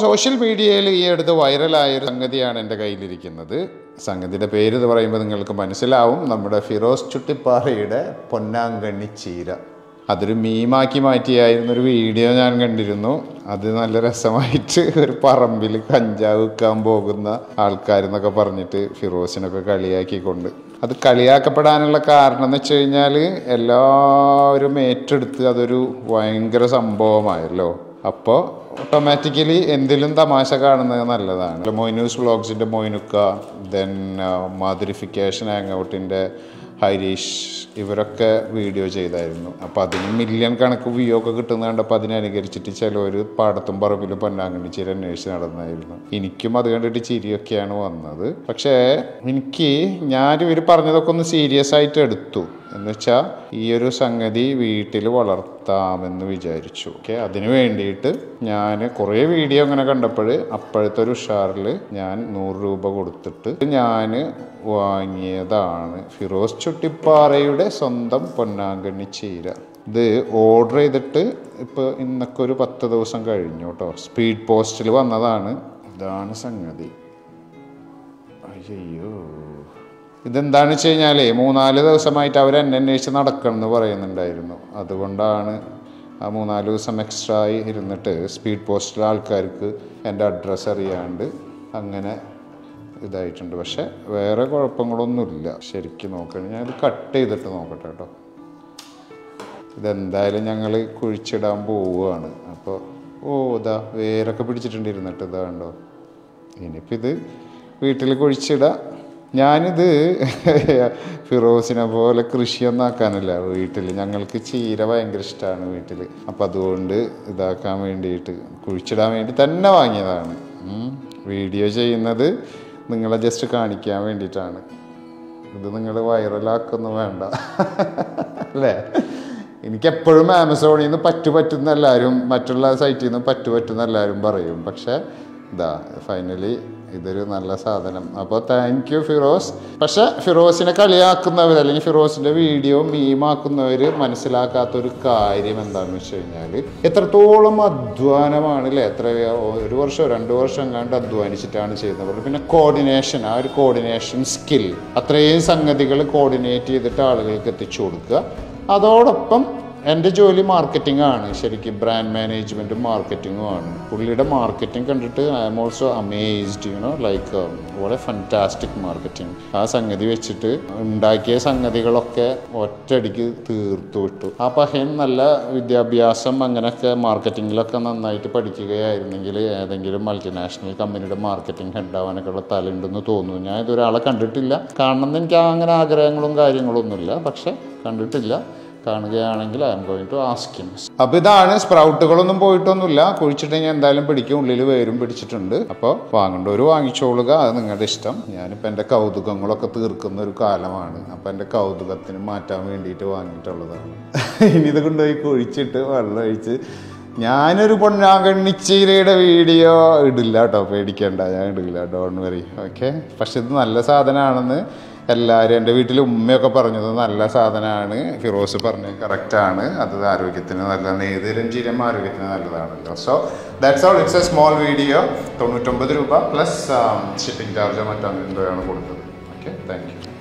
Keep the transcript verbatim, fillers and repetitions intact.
Social മീഡിയയിൽ ഈ അടുത്ത് വൈറലായൊരു സംഗതിയാണ് എൻ്റെ കയ്യിലിരിക്കുന്നത്. സംഗതിയുടെ പേര് എന്ന് പറയുമ്പോൾ നിങ്ങൾക്ക് മനസ്സിലാവും. നമ്മുടെ ഫിറോസ് ചുട്ടിപ്പാറയുടെ പൊന്നാങ്കണ്ണി ചീര. അതൊരു മീമാക്കി മാറ്റിയായിരുന്നൊരു വീഡിയോ ഞാൻ കണ്ടിരുന്നു. അത് നല്ല രസമായിട്ട് ഒരു പറമ്പിൽ കഞ്ചാവ് വിൽക്കാൻ പോകുന്ന ആൾക്കാരെന്നൊക്കെ പറഞ്ഞിട്ട് ഫിറോസിനൊക്കെ കളിയാക്കിക്കൊണ്ട്, അത് കളിയാക്കപ്പെടാനുള്ള കാരണം എന്ന് വെച്ച് കഴിഞ്ഞാൽ എല്ലാവരും ഏറ്റെടുത്ത് അതൊരു ഭയങ്കര സംഭവമായല്ലോ. അപ്പോൾ ഓട്ടോമാറ്റിക്കലി എന്തിലും തമാശ കാണുന്നത് നല്ലതാണ്. മൊയ്നൂസ് വ്ളോഗ്സിൻ്റെ മൊയ്നുക്ക, ദെൻ മാധുരിഫിക്കേഷൻ ഹാങ് ഔട്ടിൻ്റെ ഹരീഷ്, ഇവരൊക്കെ വീഡിയോ ചെയ്തായിരുന്നു. അപ്പോൾ അതിന് മില്യൺ കണക്ക് വ്യൂ ഒക്കെ കിട്ടുന്ന കണ്ടപ്പോൾ അതിനനുകരിച്ചിട്ട് ചിലവർ പാടത്തും പറമ്പിലും പൊന്നാങ്കണ്ണി ചീര അന്വേഷിച്ച് നടന്നായിരുന്നു. എനിക്കും അത് കണ്ടിട്ട് ചിരിയൊക്കെയാണ് വന്നത്. പക്ഷേ എനിക്ക് ഞാൻ ഇവർ പറഞ്ഞതൊക്കെ ഒന്ന് സീരിയസ് ആയിട്ട് എടുത്തു. എന്ന് വെച്ചാൽ ഈ ഒരു സംഗതി വീട്ടിൽ വളർത്താമെന്ന് വിചാരിച്ചു. ഓക്കെ, അതിന് വേണ്ടിയിട്ട് ഞാൻ കുറേ വീഡിയോ അങ്ങനെ കണ്ടപ്പോൾ അപ്പോഴത്തെ ഒരു ഉഷാറിൽ ഞാൻ നൂറ് രൂപ കൊടുത്തിട്ട് ഞാൻ വാങ്ങിയതാണ് ഫിറോസ് ചുട്ടിപ്പാറയുടെ സ്വന്തം പൊന്നാങ്കണ്ണി ചീര. ഇത് ഓർഡർ ചെയ്തിട്ട് ഇപ്പോൾ ഇന്നൊക്കെ ഒരു പത്ത് ദിവസം കഴിഞ്ഞു കേട്ടോ. സ്പീഡ് പോസ്റ്റിൽ വന്നതാണ്. ഇതാണ് സംഗതി. അയ്യോ, ഇതെന്താണെന്ന് വെച്ച് കഴിഞ്ഞാൽ മൂന്നാല് ദിവസമായിട്ട് അവർ എന്നെ അന്വേഷിച്ച് നടക്കണം എന്ന് പറയുന്നുണ്ടായിരുന്നു. അതുകൊണ്ടാണ് ആ മൂന്നാല് ദിവസം എക്സ്ട്രാ ആയി ഇരുന്നിട്ട് സ്പീഡ് പോസ്റ്റിലെ ആൾക്കാർക്ക് എൻ്റെ അഡ്രസ്സ് അറിയാണ്ട് അങ്ങനെ ഇതായിട്ടുണ്ട്. പക്ഷെ വേറെ കുഴപ്പങ്ങളൊന്നുമില്ല. ശരിക്കും നോക്കണം. ഞാനിത് കട്ട് ചെയ്തിട്ട് നോക്കട്ടെ കേട്ടോ. ഇതെന്തായാലും ഞങ്ങൾ കുഴിച്ചിടാൻ പോവുകയാണ്. അപ്പോൾ ഓ ഇതാ വേരൊക്കെ പിടിച്ചിട്ടുണ്ടിരുന്നിട്ട് ഇതാ കണ്ടോ. ഇനിയിപ്പോൾ ഇത് വീട്ടിൽ കുഴിച്ചിടാം. ഞാനിത് ഫിറോസിനെ പോലെ കൃഷിയൊന്നും ആക്കാനല്ല, വീട്ടിൽ ഞങ്ങൾക്ക് ചീര ഭയങ്കര ഇഷ്ടമാണ് വീട്ടിൽ. അപ്പം അതുകൊണ്ട് ഇതാക്കാൻ വേണ്ടിയിട്ട് കുഴിച്ചിടാൻ വേണ്ടി തന്നെ വാങ്ങിയതാണ്. വീഡിയോ ചെയ്യുന്നത് നിങ്ങളെ ജസ്റ്റ് കാണിക്കാൻ വേണ്ടിയിട്ടാണ്. ഇത് നിങ്ങൾ വൈറലാക്കൊന്നും വേണ്ട അല്ലേ. എനിക്കെപ്പോഴും ആമസോണിൽ നിന്ന് പറ്റു പറ്റുന്ന എല്ലാവരും മറ്റുള്ള സൈറ്റിൽ നിന്ന് പറ്റു പറ്റുന്ന എല്ലാവരും പറയും. പക്ഷേ ഇതാ ഫൈനലി ഇതൊരു നല്ല സാധനം. അപ്പോൾ താങ്ക് യു ഫിറോസ്. പക്ഷെ ഫിറോസിനെ കളിയാക്കുന്നവർ അല്ലെങ്കിൽ ഫിറോസിൻ്റെ വീഡിയോ മീമാക്കുന്നവർ മനസ്സിലാക്കാത്തൊരു കാര്യം എന്താണെന്ന് വെച്ച് കഴിഞ്ഞാൽ എത്രത്തോളം അധ്വാനമാണ് അല്ലേ. എത്ര ഒരു വർഷം രണ്ട് വർഷം കണ്ട് അധ്വാനിച്ചിട്ടാണ് ചെയ്യുന്നത്. പിന്നെ കോർഡിനേഷൻ, ആ ഒരു കോർഡിനേഷൻ സ്കിൽ, അത്രയും സംഗതികൾ കോർഡിനേറ്റ് ചെയ്തിട്ട് ആളുകൾക്ക് എത്തിച്ചു കൊടുക്കുക. അതോടൊപ്പം എൻ്റെ ജോലി മാർക്കറ്റിംഗ് ആണ്. ശരിക്കും ബ്രാൻഡ് മാനേജ്മെൻറ്റും മാർക്കറ്റിങ്ങും ആണ്. പുള്ളിയുടെ മാർക്കറ്റിംഗ് കണ്ടിട്ട് I am also amazed, you know like വളരെ ഫാന്റാസ്റ്റിക് മാർക്കറ്റിംഗ്. ആ സംഗതി വെച്ചിട്ട് ഉണ്ടാക്കിയ സംഗതികളൊക്കെ ഒറ്റയടിക്ക് തീർത്തു വിട്ടു. ആ പഹയൻ നല്ല വിദ്യാഭ്യാസം അങ്ങനെയൊക്കെ മാർക്കറ്റിങ്ങിലൊക്കെ നന്നായിട്ട് പഠിക്കുകയായിരുന്നെങ്കിൽ ഏതെങ്കിലും മൾട്ടിനാഷണൽ കമ്പനിയുടെ മാർക്കറ്റിംഗ് ഹെഡാവാനൊക്കെ ഉള്ള തലയുണ്ടെന്ന് തോന്നുന്നു. ഞാൻ ഇതൊരാളെ കണ്ടിട്ടില്ല. കാണണമെന്ന് എനിക്ക് അങ്ങനെ ആഗ്രഹങ്ങളും കാര്യങ്ങളൊന്നുമില്ല. പക്ഷെ കണ്ടിട്ടില്ല. കാണുകയാണെങ്കിൽ I'm going to ask him. അപ്പോൾ ഇതാണ്. സ്പ്രൗട്ടുകളൊന്നും പോയിട്ടൊന്നുമില്ല. കുഴിച്ചിട്ടെങ്കിൽ എന്തായാലും പിടിക്കും. ഉള്ളിൽ വേരും പിടിച്ചിട്ടുണ്ട്. അപ്പോൾ വാങ്ങേണ്ടവർ വാങ്ങിച്ചോളുക, അത് നിങ്ങളുടെ ഇഷ്ടം. ഞാനിപ്പോൾ എൻ്റെ കൗതുകങ്ങളൊക്കെ തീർക്കുന്ന ഒരു കാലമാണ്. അപ്പോൾ എൻ്റെ കൗതുകത്തിന് മാറ്റാൻ വേണ്ടിയിട്ട് വാങ്ങിയിട്ടുള്ളതാണ്. ഇനി ഇത് കൊണ്ടുപോയി കുഴിച്ചിട്ട് വെള്ളം ഒഴിച്ച് ഞാനൊരു പൊന്നാങ്കണ്ണിച്ചീരയുടെ വീഡിയോ ഇടില്ല കേട്ടോ, പേടിക്കേണ്ട, ഞാൻ ഇടില്ല, ഡോണ്ട് വറി. ഓക്കെ, പക്ഷെ ഇത് നല്ല സാധനമാണെന്ന് എല്ലാവരും, എൻ്റെ വീട്ടിൽ ഉമ്മയൊക്കെ പറഞ്ഞത് നല്ല സാധനമാണ്. ഫിറോസ് പറഞ്ഞത് കറക്റ്റാണ്. അത് ആരോഗ്യത്തിന് നല്ലതാണ്. ഏതൊരു ചീരം ആരോഗ്യത്തിന് നല്ലതാണല്ലോ. So that's all. It's a small video. തൊണ്ണൂറ്റൊമ്പത് രൂപ പ്ലസ് ഷിപ്പിംഗ് ചാർജോ മറ്റോ എന്തോയാണ് കൊടുത്തത്. Okay, thank U.